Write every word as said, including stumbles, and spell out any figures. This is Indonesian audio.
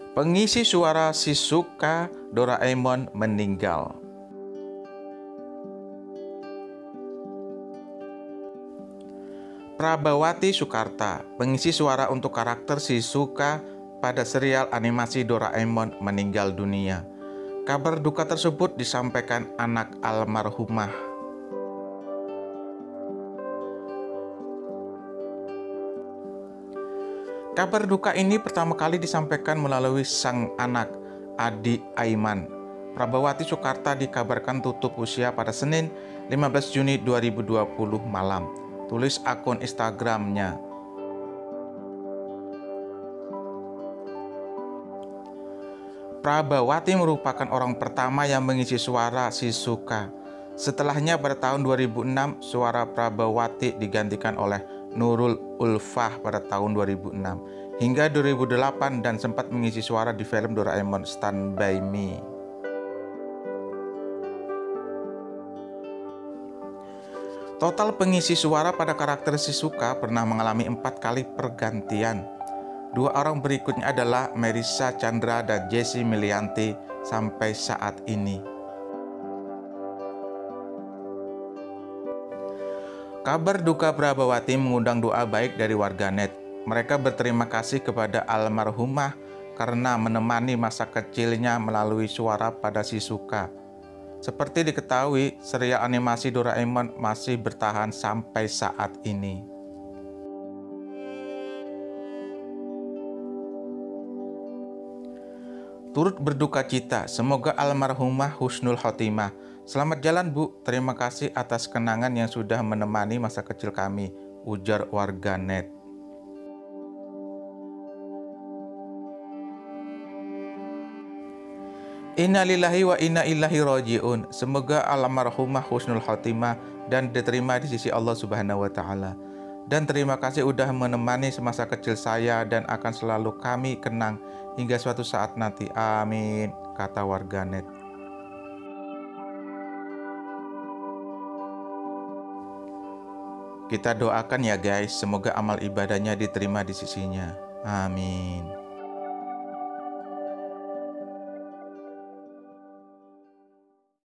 Pengisi suara Shizuka Doraemon meninggal. Prabawati Sukarta, pengisi suara untuk karakter Shizuka pada serial animasi Doraemon meninggal dunia. Kabar duka tersebut disampaikan anak almarhumah. Kabar duka ini pertama kali disampaikan melalui sang anak, Adi Aiman. Prabawati Sukarta dikabarkan tutup usia pada Senin lima belas Juni dua ribu dua puluh malam. Tulis akun Instagramnya. Prabawati merupakan orang pertama yang mengisi suara Shizuka. Setelahnya pada tahun dua ribu enam, suara Prabawati digantikan oleh Nurul Ulfah pada tahun dua ribu enam hingga dua ribu delapan dan sempat mengisi suara di film Doraemon Stand By Me. Total pengisi suara pada karakter Shizuka pernah mengalami empat kali pergantian. Dua orang berikutnya adalah Merissa Chandra dan Jessie Milianti sampai saat ini. Kabar duka Prabawati mengundang doa baik dari warganet. Mereka berterima kasih kepada almarhumah karena menemani masa kecilnya melalui suara pada Shizuka. Seperti diketahui, serial animasi Doraemon masih bertahan sampai saat ini. Turut berduka cita, semoga almarhumah husnul khotimah. Selamat jalan Bu, terima kasih atas kenangan yang sudah menemani masa kecil kami, ujar warganet. Innalillahi wa inna ilaihi raji'un. Semoga almarhumah husnul khotimah dan diterima di sisi Allah Subhanahu wa taala. Dan terima kasih udah menemani semasa kecil saya dan akan selalu kami kenang hingga suatu saat nanti. Amin, kata warganet. Kita doakan ya guys, semoga amal ibadahnya diterima di sisinya. Amin.